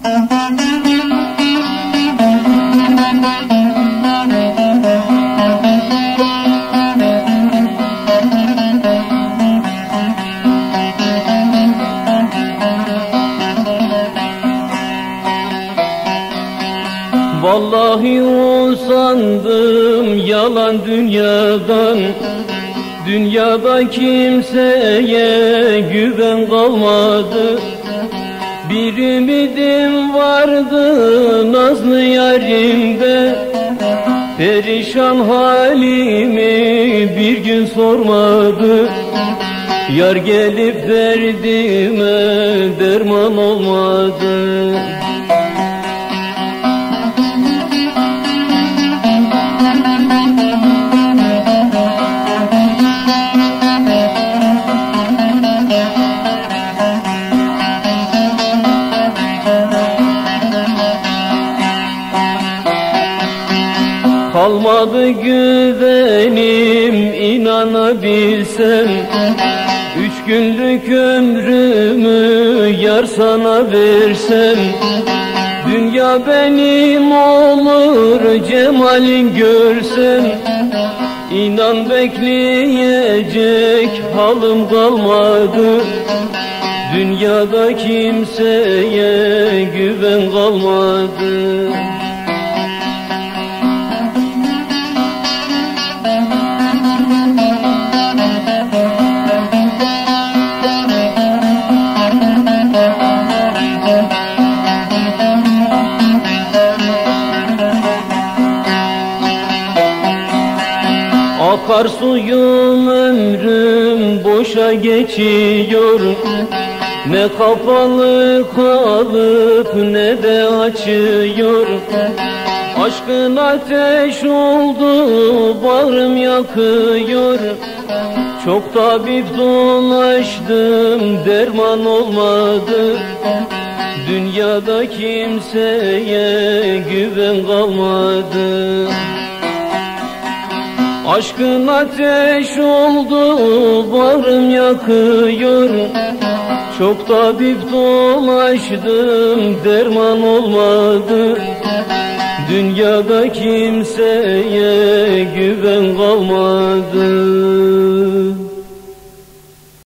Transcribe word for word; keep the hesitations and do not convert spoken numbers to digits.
Vallahi usandım yalan dünyadan, dünyada kimseye güven kalmadı. Bir ümidim vardı nazlı yarimde, perişan halimi bir gün sormadı. Yar gelip derdime derman olmadı. Kalmadı güvenim inanabilsem, üç günlük ömrümü yar sana versem. Dünya benim olur cemalin görsem, İnan bekleyecek halim kalmadı. Dünyada kimseye güven kalmadı. Akar suyum ömrüm boşa geçiyor, ne kapalı kalıp ne de açıyor. Aşkın ateş oldu bağrım yakıyor. Çok tabip dolaştım derman olmadı. Dünyada kimseye güven kalmadı. Aşkın ateş oldu bağrım yakıyor. Çok tabip dolaştım derman olmadı. Dünyada kimseye güven kalmadı.